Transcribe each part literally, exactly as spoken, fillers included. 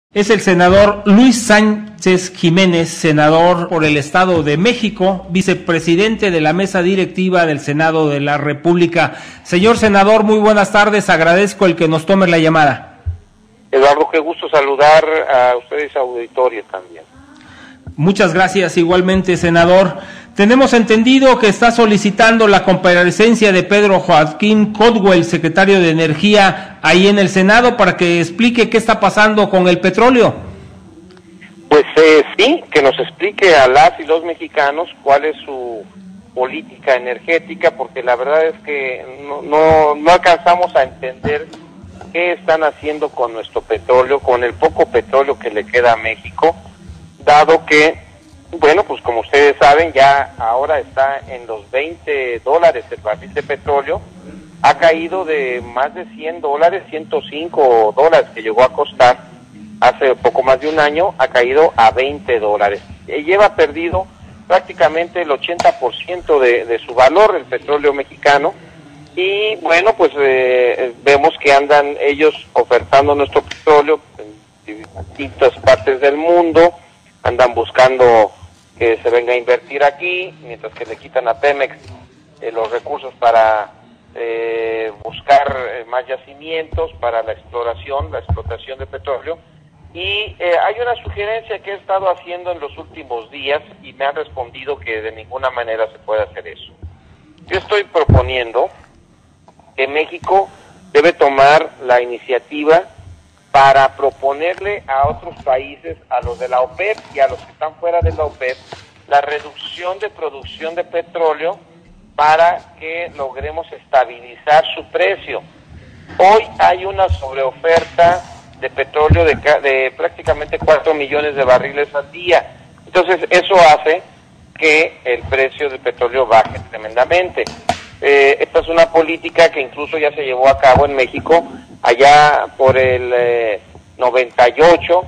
Es el senador Luis Sánchez Jiménez, senador por el Estado de México, vicepresidente de la mesa directiva del Senado de la República. Señor senador, muy buenas tardes, agradezco el que nos tome la llamada. Eduardo, qué gusto saludar a ustedes, auditorio también. Muchas gracias, igualmente, senador. Tenemos entendido que está solicitando la comparecencia de Pedro Joaquín Codwell, secretario de Energía, ahí en el Senado, para que explique qué está pasando con el petróleo. Pues eh, sí, que nos explique a las y los mexicanos cuál es su política energética, porque la verdad es que no, no, no alcanzamos a entender qué están haciendo con nuestro petróleo, con el poco petróleo que le queda a México, dado que, bueno, pues como ustedes saben, ya ahora está en los veinte dólares el barril de petróleo, ha caído de más de cien dólares, ciento cinco dólares que llegó a costar hace poco más de un año, ha caído a veinte dólares. Y lleva perdido prácticamente el ochenta por ciento de, de su valor el petróleo mexicano, y bueno, pues eh, vemos que andan ellos ofertando nuestro petróleo en distintas partes del mundo, andan buscando que se venga a invertir aquí, mientras que le quitan a Pemex eh, los recursos para eh, buscar eh, más yacimientos para la exploración, la explotación de petróleo. Y eh, hay una sugerencia que he estado haciendo en los últimos días y me han respondido que de ninguna manera se puede hacer eso. Yo estoy proponiendo que México debe tomar la iniciativa para proponerle a otros países, a los de la OPEP y a los que están fuera de la OPEP, la reducción de producción de petróleo para que logremos estabilizar su precio. Hoy hay una sobreoferta de petróleo de, de prácticamente cuatro millones de barriles al día. Entonces eso hace que el precio del petróleo baje tremendamente. Eh, esta es una política que incluso ya se llevó a cabo en México, allá por el eh, noventa y ocho,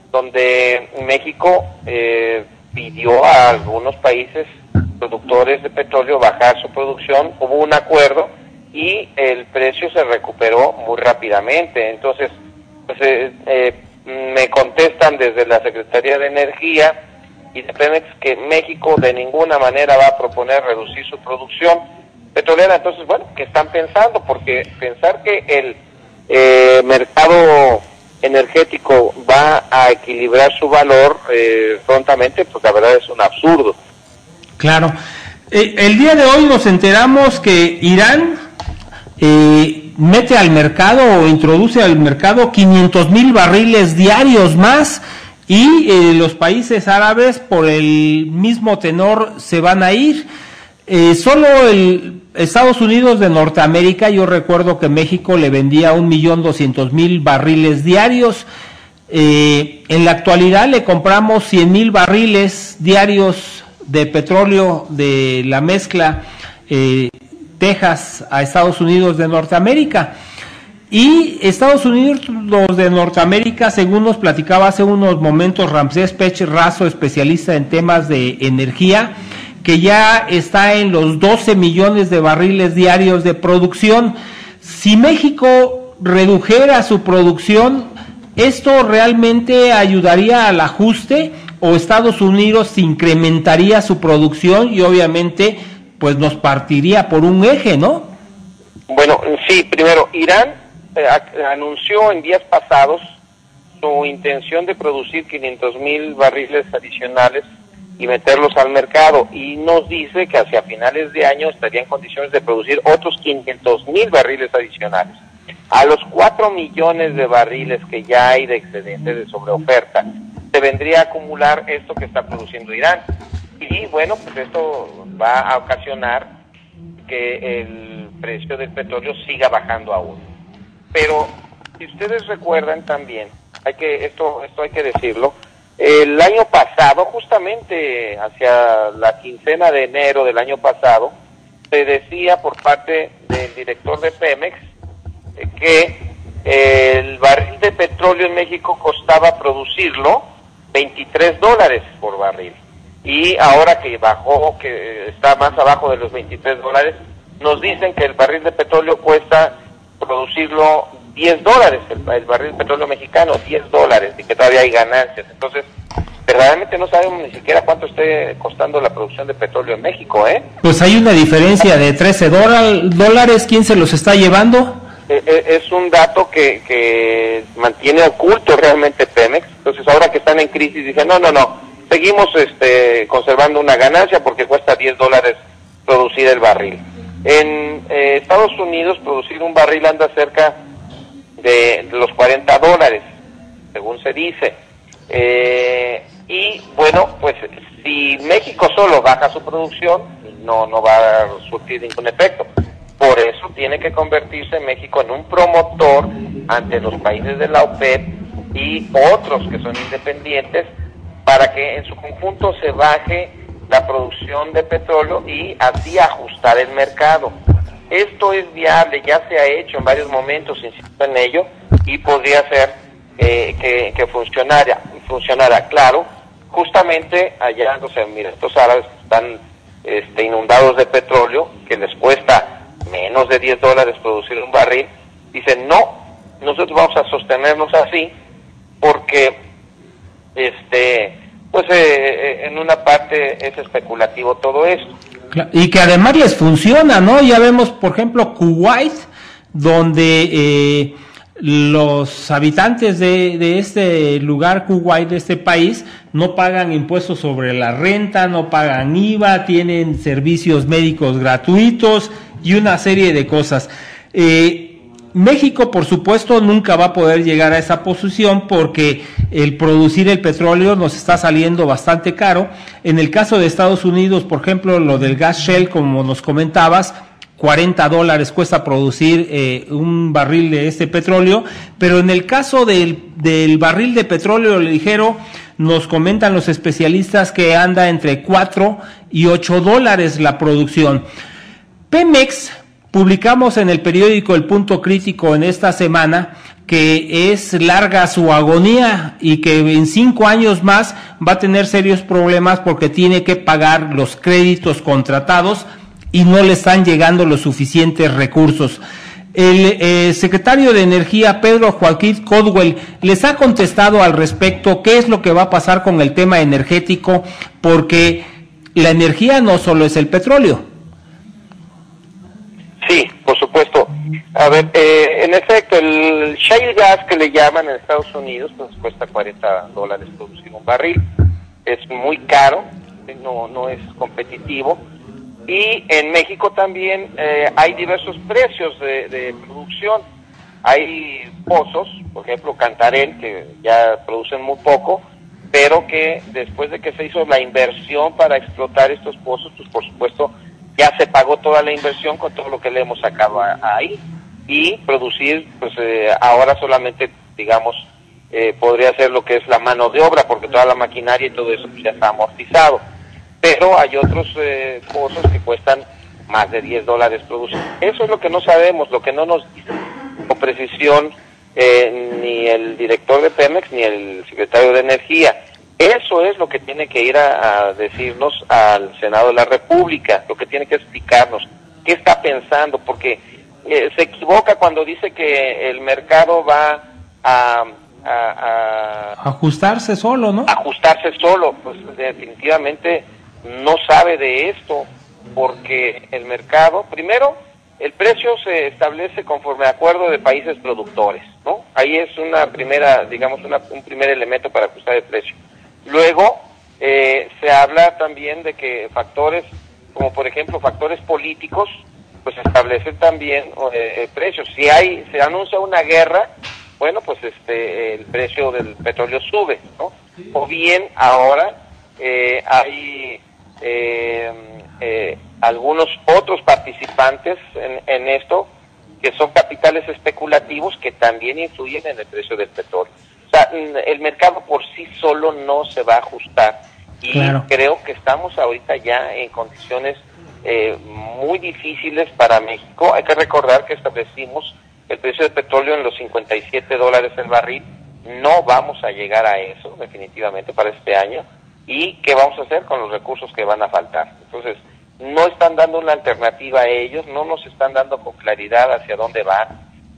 donde México eh, pidió a algunos países productores de petróleo bajar su producción, hubo un acuerdo y el precio se recuperó muy rápidamente. Entonces, pues, eh, eh, me contestan desde la Secretaría de Energía y de Pemex que México de ninguna manera va a proponer reducir su producción petrolera. Entonces, bueno, ¿qué están pensando? Porque pensar que el eh, mercado energético va a equilibrar su valor eh, prontamente, pues la verdad es un absurdo. Claro. Eh, el día de hoy nos enteramos que Irán eh, mete al mercado o introduce al mercado quinientos mil barriles diarios más, y eh, los países árabes por el mismo tenor se van a ir. Eh, solo el Estados Unidos de Norteamérica, yo recuerdo que México le vendía un millón doscientos mil barriles diarios. Eh, en la actualidad le compramos cien mil barriles diarios de petróleo de la mezcla eh, Texas a Estados Unidos de Norteamérica. Y Estados Unidos de Norteamérica, según nos platicaba hace unos momentos Ramsés Pech Razo, especialista en temas de energía, que ya está en los doce millones de barriles diarios de producción. Si México redujera su producción, ¿esto realmente ayudaría al ajuste o Estados Unidos incrementaría su producción y obviamente pues nos partiría por un eje, ¿no? Bueno, sí, primero, Irán eh, anunció en días pasados su intención de producir quinientos mil barriles adicionales y meterlos al mercado, y nos dice que hacia finales de año estaría en condiciones de producir otros quinientos mil barriles adicionales. A los cuatro millones de barriles que ya hay de excedente de sobreoferta, se vendría a acumular esto que está produciendo Irán. Y bueno, pues esto va a ocasionar que el precio del petróleo siga bajando aún. Pero si ustedes recuerdan también, hay que esto esto hay que decirlo, el año pasado, justamente hacia la quincena de enero del año pasado, se decía por parte del director de Pemex eh, que eh, el barril de petróleo en México costaba producirlo veintitrés dólares por barril. Y ahora que bajó, que está más abajo de los veintitrés dólares, nos dicen que el barril de petróleo cuesta producirlo diez dólares el, el barril de petróleo mexicano, diez dólares, y que todavía hay ganancias. Entonces, verdaderamente no sabemos ni siquiera cuánto esté costando la producción de petróleo en México, ¿eh? Pues hay una diferencia de trece dólares, ¿quién se los está llevando? Eh, eh, es un dato que, que mantiene oculto realmente Pemex. Entonces, ahora que están en crisis, dicen, no, no, no, seguimos este, conservando una ganancia porque cuesta diez dólares producir el barril. En eh, Estados Unidos, producir un barril anda cerca de los cuarenta dólares, según se dice. Eh, y bueno, pues si México solo baja su producción, no, no va a surtir ningún efecto. Por eso tiene que convertirse México en un promotor ante los países de la OPEP y otros que son independientes, para que en su conjunto se baje la producción de petróleo y así ajustar el mercado. Esto es viable, ya se ha hecho en varios momentos, insisto en ello, y podría ser eh, que, que funcionara, funcionara, claro, justamente allá, o sea, mira, estos árabes están este, inundados de petróleo, que les cuesta menos de diez dólares producir un barril, dicen, no, nosotros vamos a sostenernos así, porque este pues eh, en una parte es especulativo todo esto. Y que además les funciona, ¿no? Ya vemos, por ejemplo, Kuwait, donde eh, los habitantes de, de este lugar, Kuwait, de este país, no pagan impuestos sobre la renta, no pagan I V A, tienen servicios médicos gratuitos y una serie de cosas. Eh, México, por supuesto, nunca va a poder llegar a esa posición porque el producir el petróleo nos está saliendo bastante caro. En el caso de Estados Unidos, por ejemplo, lo del gas Shell, como nos comentabas, cuarenta dólares cuesta producir eh, un barril de este petróleo, pero en el caso del, del barril de petróleo ligero, nos comentan los especialistas que anda entre cuatro y ocho dólares la producción. Pemex, publicamos en el periódico El Punto Crítico en esta semana que es larga su agonía y que en cinco años más va a tener serios problemas porque tiene que pagar los créditos contratados y no le están llegando los suficientes recursos. El eh, secretario de Energía, Pedro Joaquín Codwell, les ha contestado al respecto qué es lo que va a pasar con el tema energético, porque la energía no solo es el petróleo. Sí, por supuesto. A ver, eh, en efecto, el shale gas que le llaman en Estados Unidos, pues cuesta cuarenta dólares producir un barril. Es muy caro, no, no es competitivo. Y en México también eh, hay diversos precios de, de producción. Hay pozos, por ejemplo, Cantarell, que ya producen muy poco, pero que después de que se hizo la inversión para explotar estos pozos, pues por supuesto ya se pagó toda la inversión con todo lo que le hemos sacado a, a ahí, y producir, pues eh, ahora solamente, digamos, eh, podría ser lo que es la mano de obra, porque toda la maquinaria y todo eso pues, ya está amortizado. Pero hay otros eh, pozos que cuestan más de diez dólares producir. Eso es lo que no sabemos, lo que no nos dice con precisión eh, ni el director de Pemex ni el secretario de Energía. Eso es lo que tiene que ir a, a decirnos al Senado de la República, lo que tiene que explicarnos, qué está pensando, porque eh, se equivoca cuando dice que el mercado va a, a, a ajustarse solo, ¿no? Ajustarse solo, pues definitivamente no sabe de esto, porque el mercado, primero, el precio se establece conforme a acuerdo de países productores, ¿no? Ahí es una primera, digamos, una, un primer elemento para ajustar el precio. Luego, eh, se habla también de que factores, como por ejemplo factores políticos, pues establecen también eh, precios. Si hay, se anuncia una guerra, bueno, pues este, el precio del petróleo sube, ¿no? O bien ahora eh, hay eh, eh, algunos otros participantes en, en esto, que son capitales especulativos que también influyen en el precio del petróleo. O sea, el mercado por sí solo no se va a ajustar, y claro, creo que estamos ahorita ya en condiciones eh, muy difíciles para México. Hay que recordar que establecimos el precio del petróleo en los cincuenta y siete dólares el barril. No vamos a llegar a eso definitivamente para este año. ¿Y qué vamos a hacer con los recursos que van a faltar? Entonces, no están dando una alternativa a ellos, no nos están dando con claridad hacia dónde van.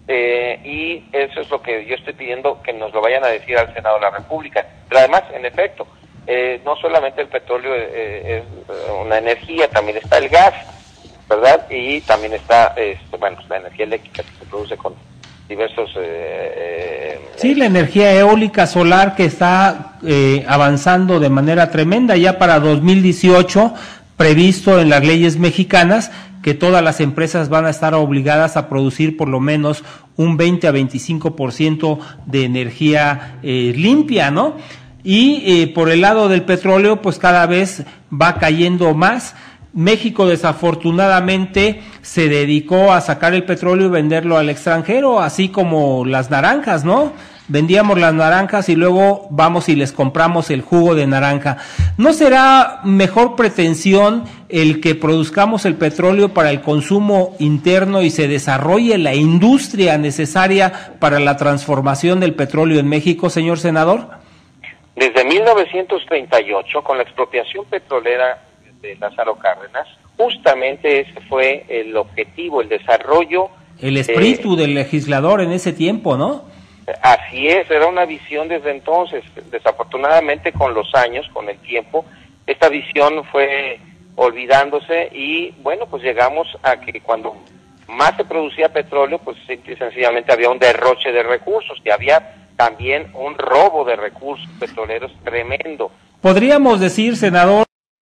eh, y eso es lo que yo estoy pidiendo que nos lo vayan a decir al Senado de la República. Pero además, en efecto, eh, no solamente el petróleo eh, es una energía, también está el gas, ¿verdad? Y también está, este, bueno, la energía eléctrica que se produce con diversos... Eh, sí, la energía eólica solar que está eh, avanzando de manera tremenda, ya para dos mil dieciocho, previsto en las leyes mexicanas, que todas las empresas van a estar obligadas a producir por lo menos un veinte a veinticinco por ciento de energía eh, limpia, ¿no? Y eh, por el lado del petróleo, pues cada vez va cayendo más. México desafortunadamente se dedicó a sacar el petróleo y venderlo al extranjero, así como las naranjas, ¿no? Vendíamos las naranjas y luego vamos y les compramos el jugo de naranja. ¿No será mejor pretensión el que produzcamos el petróleo para el consumo interno y se desarrolle la industria necesaria para la transformación del petróleo en México, señor senador? Desde mil novecientos treinta y ocho, con la expropiación petrolera de Lázaro Cárdenas, justamente ese fue el objetivo, el desarrollo. El espíritu eh, del legislador en ese tiempo, ¿no? Así es, era una visión desde entonces. Desafortunadamente, con los años, con el tiempo, esta visión fue olvidándose y, bueno, pues llegamos a que cuando más se producía petróleo, pues sencillamente había un derroche de recursos, y había también un robo de recursos petroleros tremendo. Podríamos decir, senador,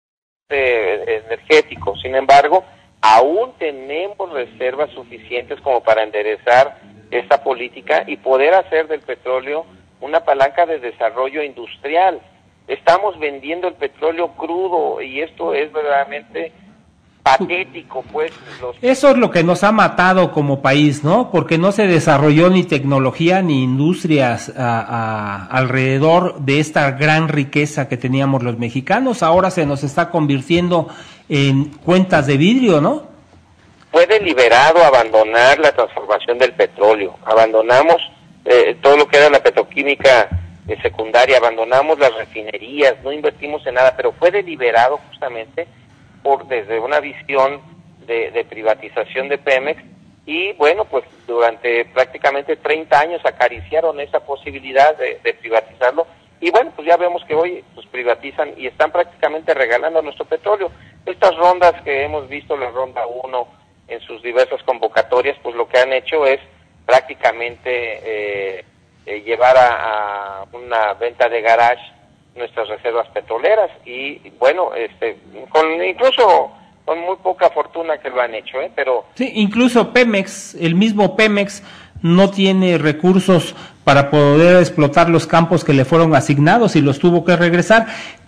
eh, energético. Sin embargo, aún tenemos reservas suficientes como para enderezar esta política y poder hacer del petróleo una palanca de desarrollo industrial. Estamos vendiendo el petróleo crudo y esto es verdaderamente patético, pues. Los... Eso es lo que nos ha matado como país, ¿no? Porque no se desarrolló ni tecnología ni industrias a, a, alrededor de esta gran riqueza que teníamos los mexicanos. Ahora se nos está convirtiendo en cuentas de vidrio, ¿no? Fue deliberado abandonar la transformación del petróleo, abandonamos eh, todo lo que era la petroquímica eh, secundaria, abandonamos las refinerías, no invertimos en nada, pero fue deliberado justamente por desde una visión de, de privatización de Pemex, y bueno, pues durante prácticamente treinta años acariciaron esa posibilidad de, de privatizarlo, y bueno, pues ya vemos que hoy pues privatizan y están prácticamente regalando nuestro petróleo. Estas rondas que hemos visto, la ronda uno, en sus diversas convocatorias, pues lo que han hecho es prácticamente eh, eh, llevar a, a una venta de garage nuestras reservas petroleras, y bueno, este, con incluso con muy poca fortuna que lo han hecho, ¿eh? Pero sí, incluso Pemex, el mismo Pemex no tiene recursos para poder explotar los campos que le fueron asignados y los tuvo que regresar.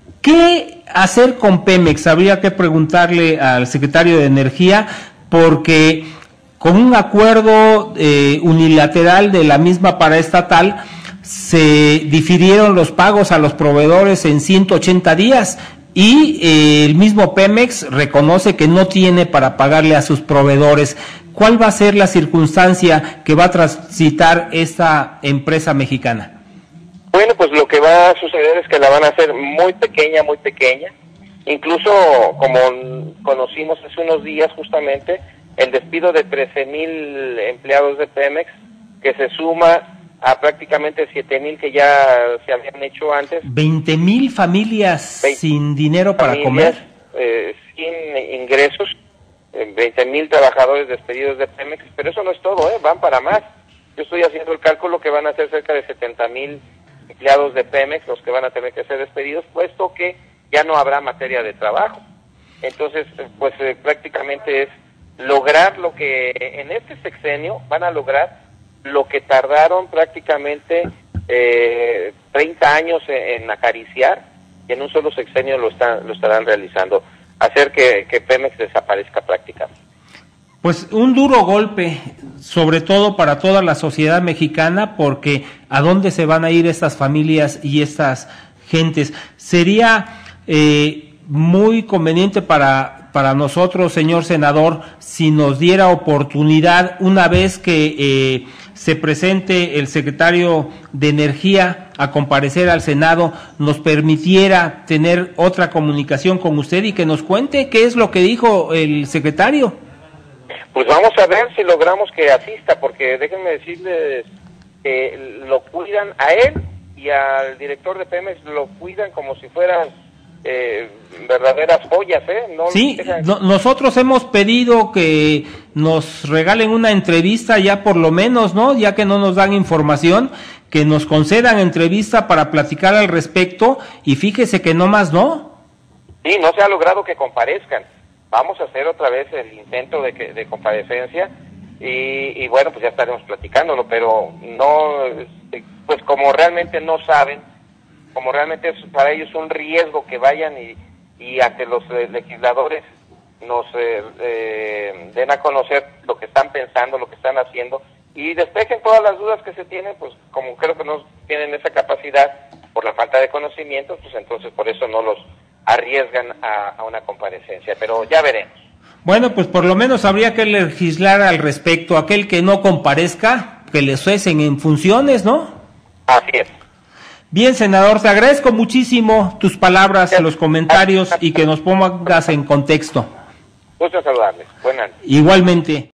¿Qué hacer con Pemex? Habría que preguntarle al secretario de Energía, porque con un acuerdo eh, unilateral de la misma paraestatal se difirieron los pagos a los proveedores en ciento ochenta días y eh, el mismo Pemex reconoce que no tiene para pagarle a sus proveedores. ¿Cuál va a ser la circunstancia que va a transitar esta empresa mexicana? Bueno, pues lo que va a suceder es que la van a hacer muy pequeña, muy pequeña. Incluso, como conocimos hace unos días justamente, el despido de trece mil empleados de Pemex, que se suma a prácticamente siete mil que ya se habían hecho antes. veinte mil familias sin dinero para familias, comer. Eh, sin ingresos, eh, veinte mil trabajadores despedidos de Pemex, pero eso no es todo, ¿eh? Van para más. Yo estoy haciendo el cálculo que van a ser cerca de setenta mil empleados de Pemex los que van a tener que ser despedidos, puesto que ya no habrá materia de trabajo. Entonces, pues eh, prácticamente es lograr lo que en este sexenio van a lograr lo que tardaron prácticamente eh, treinta años en, en acariciar, y en un solo sexenio lo están lo estarán realizando, hacer que, que Pemex desaparezca prácticamente. Pues un duro golpe, sobre todo para toda la sociedad mexicana, porque ¿a dónde se van a ir estas familias y estas gentes? Sería eh, muy conveniente para, para nosotros, señor senador, si nos diera oportunidad, una vez que eh, se presente el secretario de Energía a comparecer al Senado, nos permitiera tener otra comunicación con usted y que nos cuente qué es lo que dijo el secretario. Pues vamos a ver si logramos que asista, porque déjenme decirles que lo cuidan a él y al director de Pemex, lo cuidan como si fueran eh, verdaderas joyas, ¿eh? No sí, dejan... no, nosotros hemos pedido que nos regalen una entrevista ya por lo menos, ¿no? Ya que no nos dan información, que nos concedan entrevista para platicar al respecto, y fíjese que no más, ¿no? Sí, no se ha logrado que comparezcan. Vamos a hacer otra vez el intento de, que, de comparecencia y, y bueno, pues ya estaremos platicándolo, pero no, pues como realmente no saben, como realmente es para ellos un riesgo que vayan y, y ante los eh, legisladores nos eh, eh, den a conocer lo que están pensando, lo que están haciendo y despejen todas las dudas que se tienen, pues como creo que no tienen esa capacidad por la falta de conocimientos, pues entonces por eso no los arriesgan a, a una comparecencia, pero ya veremos. Bueno, pues por lo menos habría que legislar al respecto. Aquel que no comparezca, que le cesen en funciones, ¿no? Así es. Bien, senador, te agradezco muchísimo tus palabras, los comentarios y que nos pongas en contexto. Gusto saludarles. Buenas noches. Igualmente.